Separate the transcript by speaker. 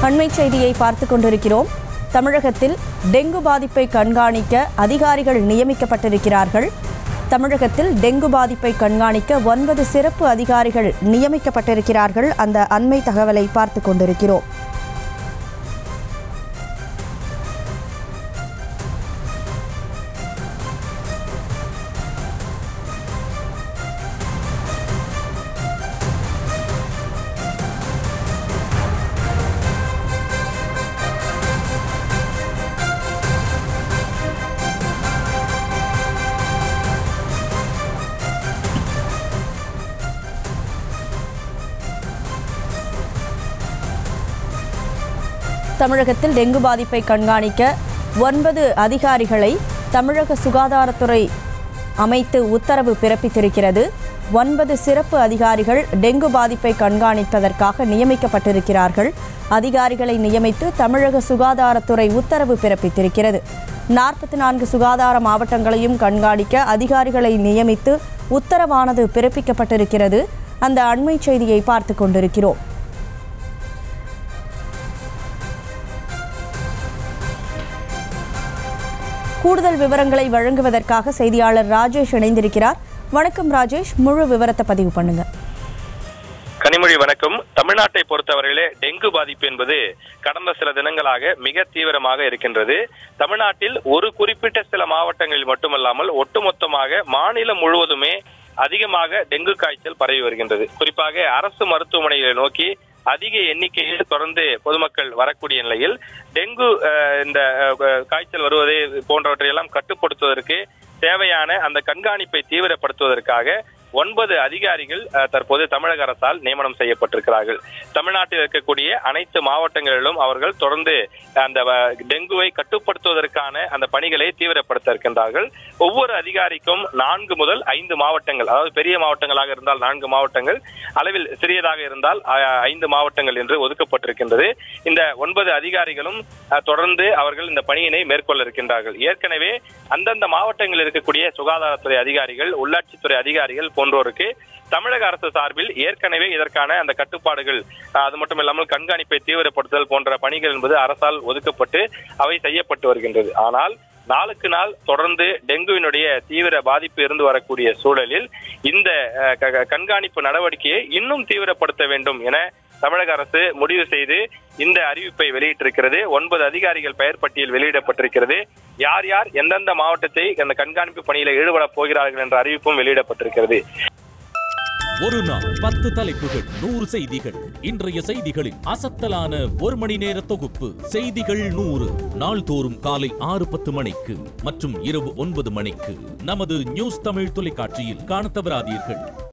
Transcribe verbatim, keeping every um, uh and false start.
Speaker 1: அண்மை செய்தியை பார்த்துக் கொண்டிருக்கிறோம். தமிழகத்தில் டெங்கு பாதிப்பை கண்காணிக்க அதிகாரிகள் நியமிக்கப்பட்டிருக்கிறார்கள். தமிழகத்தில் டெங்கு பாதிப்பை கண்காணிக்க ஒன்பது சிறப்பு அதிகாரிகள் நியமிக்கப்பட்டிருக்கிறார்கள். அந்த அண்மை தகவலை பார்த்துக் கொண்டிருக்கிறோம். தமிழகத்தில் டெங்கு பாதிப்பை கண்காணிக்க ஒன்பது அதிகாரிகளை தமிழக சுகாதாரத்துறை அமைத்து உத்தரவு பிறப்பித்திருக்கிறது. ஒன்பது சிறப்பு அதிகாரிகள் டெங்கு பாதிப்பை கண்காணிப்பதற்காக நியமிக்கப்பட்டிருக்கிறார்கள். அதிகாரிகளை நியமித்து தமிழக சுகாதாரத்துறை உத்தரவு பிறப்பித்திருக்கிறது. நாற்பத்தி நான்கு சுகாதார மாவட்டங்களையும் கண்காணிக்க அதிகாரிகளை நியமித்து உத்தரவானது பிறப்பிக்கப்பட்டிருக்கிறது. அந்த அண்மை செய்தியை பார்த்துக் கொண்டிருக்கிறோம். கூடுதல் விவரங்களை வழங்குவதற்காக செய்தியாளர் ராஜேஷ் இணைந்திருக்கிறார். வணக்கம் ராஜேஷ், முழு விவரத்தை பதிவு பண்ணுங்க.
Speaker 2: கனிமொழி வணக்கம். தமிழ்நாட்டை பொறுத்தவரையிலே டெங்கு பாதிப்பு என்பது கடந்த சில தினங்களாக மிக தீவிரமாக இருக்கின்றது. தமிழ்நாட்டில் ஒரு குறிப்பிட்ட சில மாவட்டங்களில் மட்டுமல்லாமல் ஒட்டுமொத்தமாக மாநிலம் முழுவதுமே அதிகமாக டெங்கு காய்ச்சல் பரவி வருகின்றது. குறிப்பாக அரசு மருத்துவமனைகளை நோக்கி அதிக எண்ணிக்கையில் தொடர்ந்து பொதுமக்கள் வரக்கூடிய நிலையில் டெங்கு இந்த காய்ச்சல் வருவதை போன்றவற்றையெல்லாம் கட்டுப்படுத்துவதற்கு தேவையான அந்த கண்காணிப்பை தீவிரப்படுத்துவதற்காக ஒன்பது அதிகாரிகள் தற்போது தமிழக அரசால் நியமனம் செய்யப்பட்டிருக்கிறார்கள். தமிழ்நாட்டில் இருக்கக்கூடிய அனைத்து மாவட்டங்களிலும் அவர்கள் தொடர்ந்து அந்த டெங்குவை கட்டுப்படுத்துவதற்கான அந்த பணிகளை தீவிரப்படுத்த இருக்கின்றார்கள். ஒவ்வொரு அதிகாரிக்கும் நான்கு முதல் ஐந்து மாவட்டங்கள், அதாவது பெரிய மாவட்டங்களாக இருந்தால் நான்கு மாவட்டங்கள், அளவில் சிறியதாக இருந்தால் ஐந்து மாவட்டங்கள் என்று ஒதுக்கப்பட்டிருக்கின்றது. இந்த ஒன்பது அதிகாரிகளும் தொடர்ந்து அவர்கள் இந்த பணியினை மேற்கொள்ள இருக்கின்றார்கள். ஏற்கனவே அந்தந்த மாவட்டங்களில் இருக்கக்கூடிய சுகாதாரத்துறை அதிகாரிகள், உள்ளாட்சித்துறை அதிகாரிகள் போன்றோருக்கு தமிழக அரசு சார்பில் ஏற்கனவே இதற்கான அந்த கட்டுப்பாடுகள், அது மட்டும் இல்லாமல் கண்காணிப்பை தீவிரப்படுத்துதல் போன்ற பணிகள் என்பது அரசால் ஒதுக்கப்பட்டு அவை செய்யப்பட்டு வருகின்றது. ஆனால் நாளுக்கு நாள் தொடர்ந்து டெங்குவினுடைய தீவிர பாதிப்பு இருந்து வரக்கூடிய சூழலில் இந்த கண்காணிப்பு நடவடிக்கையை இன்னும் தீவிரப்படுத்த வேண்டும் என தமிழக அரசு முடிவு செய்து இந்த அறிவிப்பை வெளியிட்டிருக்கிறது. ஒன்பது அதிகாரிகள் பெயர் பட்டியல் வெளியிடப்பட்டிருக்கிறது. யார் யார் எந்தெந்த மாவட்டத்தை அந்த கண்காணிப்பு பணியில ஈடுபட போகிறார்கள் என்ற அறிவிப்பும் வெளியிடப்பட்டிருக்கிறது.
Speaker 3: ஒரு நாள் பத்து தலைப்புகள், நூறு செய்திகள். இன்றைய செய்திகளின் அசத்தலான ஒரு மணி நேர தொகுப்பு செய்திகள் நூறு. நாள்தோறும் காலை ஆறு பத்து மணிக்கு மற்றும் இரவு ஒன்பது மணிக்கு நமது நியூஸ் தமிழ் தொலைக்காட்சியில் காண தவறாதீர்கள்.